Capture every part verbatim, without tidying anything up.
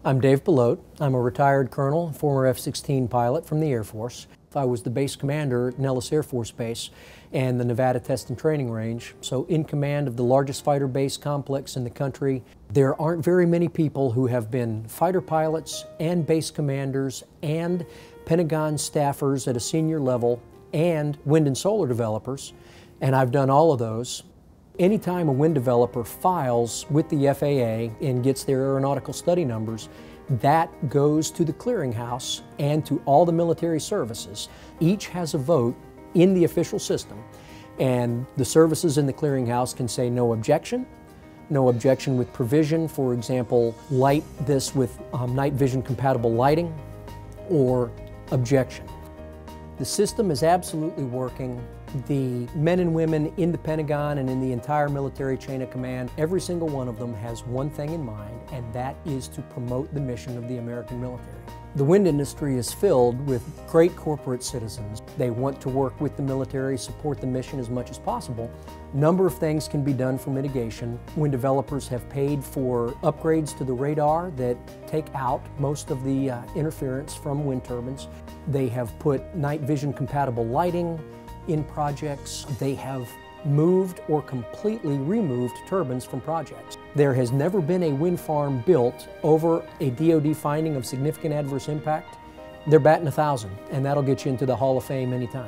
I'm Dave Pilote. I'm a retired colonel, former F sixteen pilot from the Air Force. I was the base commander at Nellis Air Force Base and the Nevada Test and Training Range, so in command of the largest fighter base complex in the country. There aren't very many people who have been fighter pilots and base commanders and Pentagon staffers at a senior level and wind and solar developers, and I've done all of those. Anytime a wind developer files with the F A A and gets their aeronautical study numbers, that goes to the clearinghouse and to all the military services. Each has a vote in the official system, and the services in the clearinghouse can say no objection, no objection with provision, for example, light this with um, night vision compatible lighting, or objection. The system is absolutely working. The men and women in the Pentagon and in the entire military chain of command, every single one of them has one thing in mind, and that is to promote the mission of the American military. The wind industry is filled with great corporate citizens. They want to work with the military, support the mission as much as possible. A number of things can be done for mitigation. Wind developers have paid for upgrades to the radar that take out most of the uh, interference from wind turbines. They have put night vision compatible lighting in projects. They have moved or completely removed turbines from projects. There has never been a wind farm built over a D O D finding of significant adverse impact. They're batting a thousand, and that'll get you into the Hall of Fame anytime.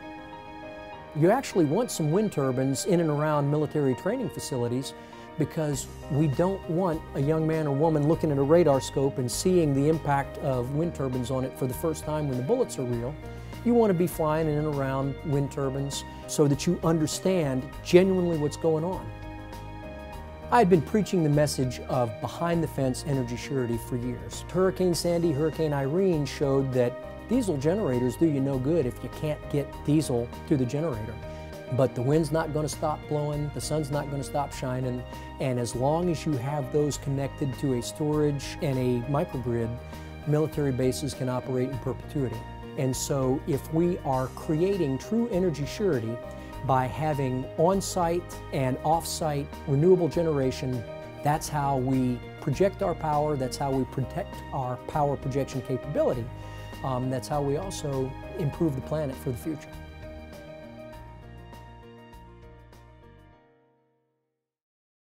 You actually want some wind turbines in and around military training facilities, because we don't want a young man or woman looking at a radar scope and seeing the impact of wind turbines on it for the first time when the bullets are real. You want to be flying in and around wind turbines so that you understand genuinely what's going on. I had been preaching the message of behind-the-fence energy surety for years. Hurricane Sandy, Hurricane Irene showed that diesel generators do you no good if you can't get diesel to the generator. But the wind's not going to stop blowing, the sun's not going to stop shining, and as long as you have those connected to a storage and a microgrid, military bases can operate in perpetuity. And so if we are creating true energy surety by having on-site and off-site renewable generation, that's how we project our power, that's how we protect our power projection capability. Um, that's how we also improve the planet for the future.